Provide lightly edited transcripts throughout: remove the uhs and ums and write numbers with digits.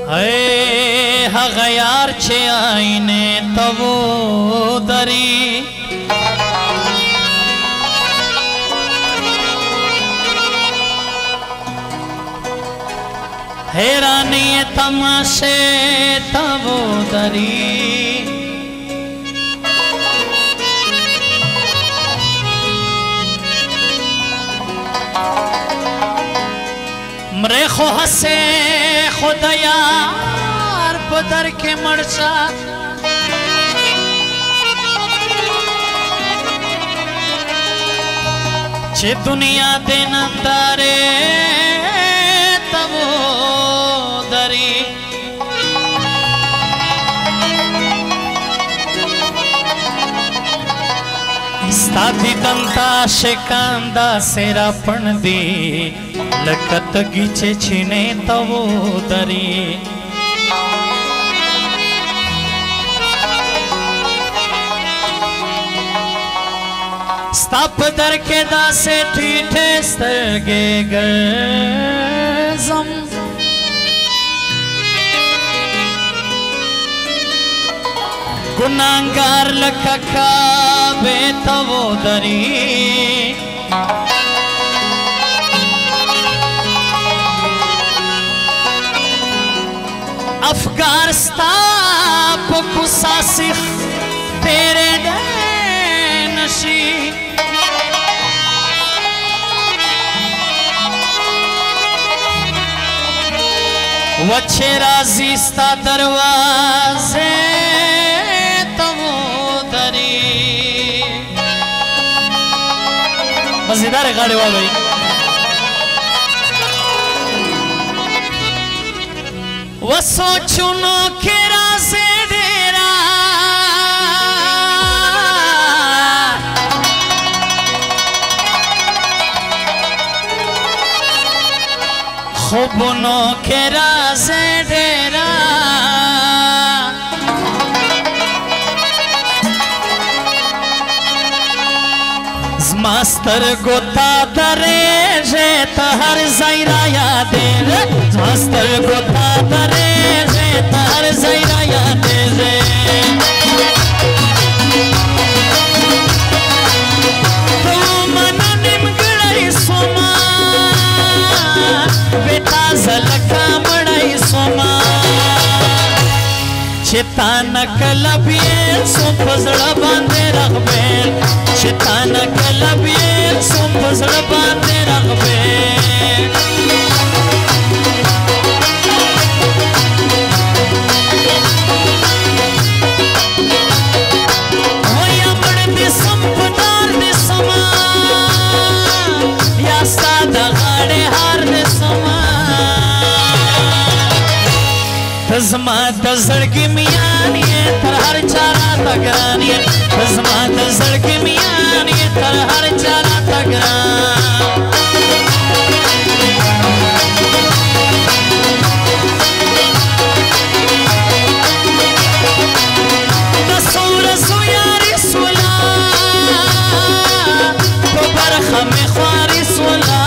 है हगयार छे आईने तवो दरी हैरानी तमाशे तवो दरी मरे खो हसे खुदयार पदर के मरचा चे दुनिया दे नंदारे तवो दरी स्तादी दंता शिकांदा सेरा पण दी लकत गीचे छीने तवो दरी स्ताप दर के दासे ठीठे स्तगे गजम गुनाहगार लखका बेतवो दरी अफगार स्ताप कुसासिख तेरे नशी वच्छे राजी स्ता दरवाजे तवो दरी मजेदार है गाड़ी वाह भाई वो सोचुनो के राजे डेरा खुबनो के राजे डेरा मास्टर गोता दरे जे तहर ज़ैरा यादे मास्टर गोता दरे जे तहर ज़ैरा यादे जे तो मना निमगड़ाई सोमा बेटा झलका मड़ाई सोमा चिताना कलबिये सुपजड़ा बांधे रखबेल चिताना कलबिये सुपजड़ा बांधे रखबेल होया बड़ दे संपदार दे समा या सादा गाड़े हार दे समा तज़मा तज़ड़की मियानी तर हर चारा तगरानी तज़मा तज़ड़की मियानी तर हर चारा तगरान तसूर सुयारी सुला तो बरखा में ख्वारी सुला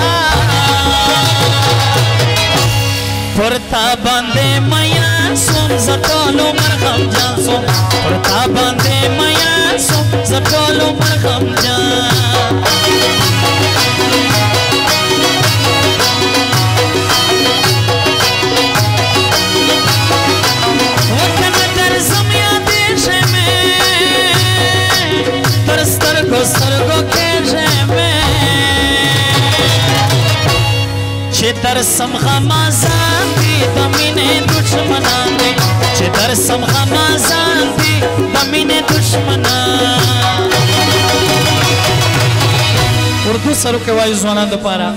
पुरता बंदे मैया सुम ज़टोलो मरहम जान सुम पुरता बंदे मैया सुम ज़टोलो मरहम जान वक़्त कर ज़मिया देशे में तरस्तर को सरगो केशे में चितर समखमाज़ान दी दमीने दुश्मनान दी चितर समखमाज़ान दी दमीने दुश्मनान उर्दू सरू के वायु ज़वाना दोपारा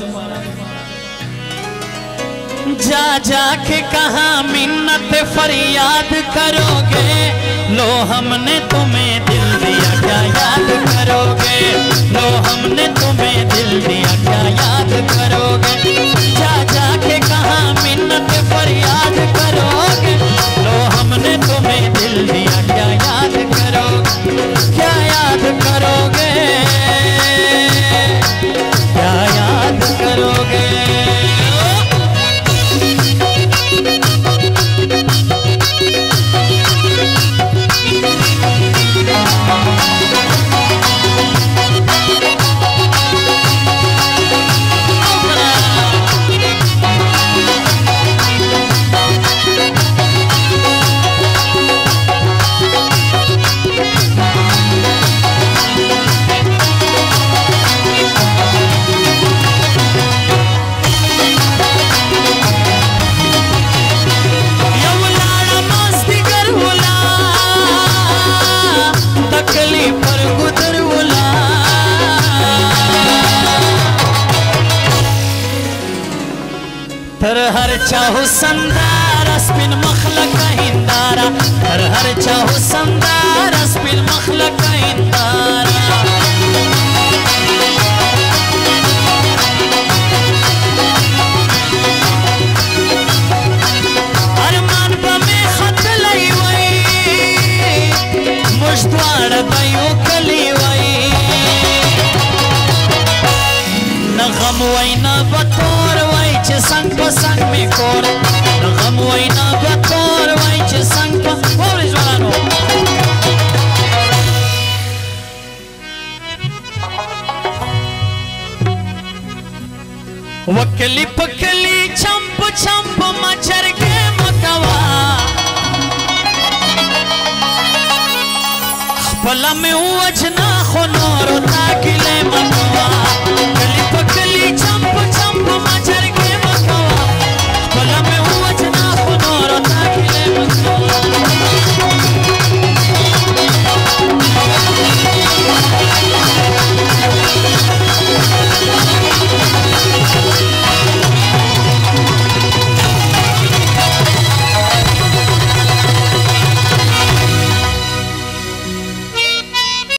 जा जा के कहा मिन्नत फरियाद करोगे लो हमने तुम्हें दिल दिया क्या याद करोगे लो हमने तुम्हें दिल दिया क्या याद करोगे जा जा के कहा मिन्नत फरियाद करोगे लो हमने तुम्हें दिल दिया क्या याद करोगे क्या याद करोगे क्या याद करोगे चाहो संदार स्पिन मखलक हिंदारा हर चाहो संदार स्पिन मखलक हिंदारा अरमान बमे खत लई वई मुश्तवार बयो कली वई न गम वई न बतौर वई च संग पसंग में कोर न गम वई न बतौर वई च संग पोलिस वाला नो वकली पकली चंप चंप मचर के मकवा पला में उजना खनोर ताकिले मकवा